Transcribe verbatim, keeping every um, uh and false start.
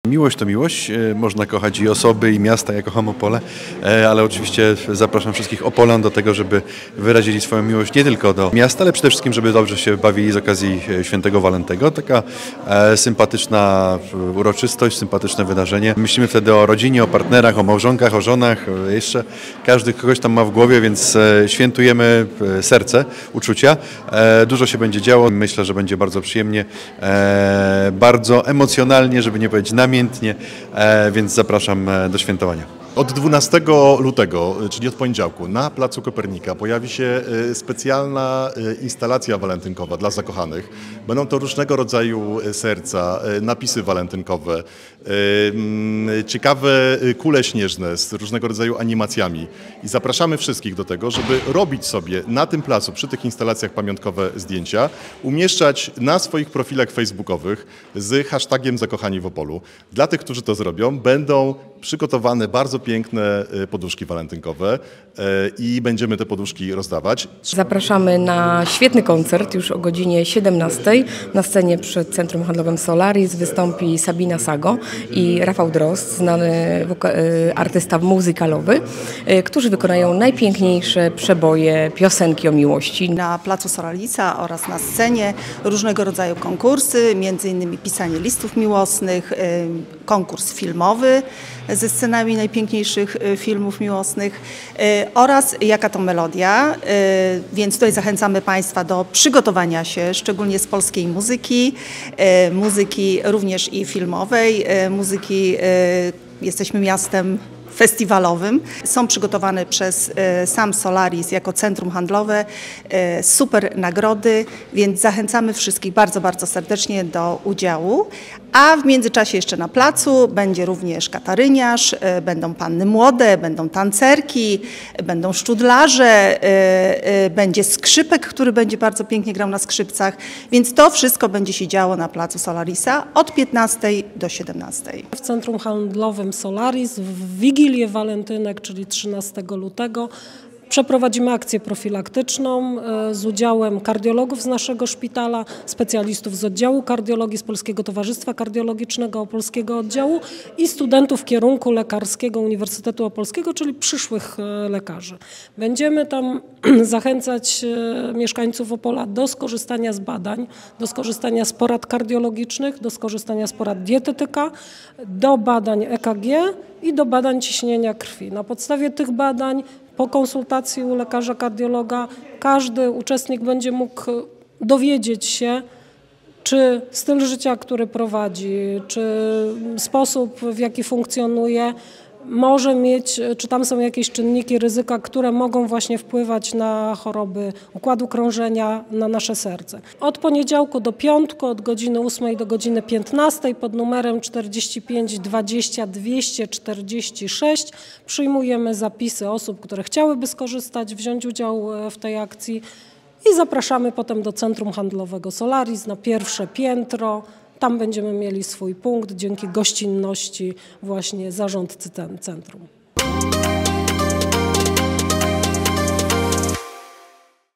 Miłość to miłość. Można kochać i osoby, i miasta. Ja kocham Opole, ale oczywiście zapraszam wszystkich Opolan do tego, żeby wyrazili swoją miłość nie tylko do miasta, ale przede wszystkim, żeby dobrze się bawili z okazji Świętego Walentego. Taka sympatyczna uroczystość, sympatyczne wydarzenie. Myślimy wtedy o rodzinie, o partnerach, o małżonkach, o żonach. Jeszcze każdy kogoś tam ma w głowie, więc świętujemy serce, uczucia. Dużo się będzie działo. Myślę, że będzie bardzo przyjemnie, bardzo emocjonalnie, żeby nie powiedzieć namiętnie, więc zapraszam do świętowania. Od dwunastego lutego, czyli od poniedziałku, na Placu Kopernika pojawi się specjalna instalacja walentynkowa dla zakochanych. Będą to różnego rodzaju serca, napisy walentynkowe, ciekawe kule śnieżne z różnego rodzaju animacjami. I zapraszamy wszystkich do tego, żeby robić sobie na tym placu, przy tych instalacjach pamiątkowe zdjęcia, umieszczać na swoich profilach facebookowych z hashtagiem Zakochani w Opolu. Dla tych, którzy to zrobią, będą przygotowane bardzo piękne poduszki walentynkowe i będziemy te poduszki rozdawać. Zapraszamy na świetny koncert już o godzinie siedemnastej. Na scenie przed Centrum Handlowym Solaris wystąpi Sabina Sago i Rafał Drozd, znany artysta muzykalowy, którzy wykonają najpiękniejsze przeboje piosenki o miłości. Na Placu Solarisa oraz na scenie różnego rodzaju konkursy, między innymi pisanie listów miłosnych, konkurs filmowy ze scenami najpiękniejszych filmów miłosnych oraz Jaka to melodia, więc tutaj zachęcamy Państwa do przygotowania się, szczególnie z polskiej muzyki, muzyki również i filmowej, muzyki, jesteśmy miastem festiwalowym. Są przygotowane przez sam Solaris jako centrum handlowe super nagrody, więc zachęcamy wszystkich bardzo, bardzo serdecznie do udziału. A w międzyczasie jeszcze na placu będzie również kataryniarz, będą panny młode, będą tancerki, będą szczudlarze, będzie skrzypek, który będzie bardzo pięknie grał na skrzypcach, więc to wszystko będzie się działo na placu Solarisa od piętnastej do siedemnastej. W centrum handlowym Solaris w Wigilię Walentynek, czyli trzynastego lutego, przeprowadzimy akcję profilaktyczną z udziałem kardiologów z naszego szpitala, specjalistów z oddziału kardiologii, z Polskiego Towarzystwa Kardiologicznego, Opolskiego Oddziału i studentów kierunku lekarskiego Uniwersytetu Opolskiego, czyli przyszłych lekarzy. Będziemy tam zachęcać mieszkańców Opola do skorzystania z badań, do skorzystania z porad kardiologicznych, do skorzystania z porad dietetyka, do badań E K G i do badań ciśnienia krwi. Na podstawie tych badań, po konsultacji u lekarza kardiologa, każdy uczestnik będzie mógł dowiedzieć się, czy styl życia, który prowadzi, czy sposób, w jaki funkcjonuje, może mieć, czy tam są jakieś czynniki ryzyka, które mogą właśnie wpływać na choroby układu krążenia, na nasze serce. Od poniedziałku do piątku, od godziny ósmej do godziny piętnastej pod numerem czterdzieści pięć dwadzieścia dwieście czterdzieści sześć przyjmujemy zapisy osób, które chciałyby skorzystać, wziąć udział w tej akcji i zapraszamy potem do Centrum Handlowego Solaris na pierwsze piętro. Tam będziemy mieli swój punkt dzięki gościnności właśnie zarządcy ten centrum.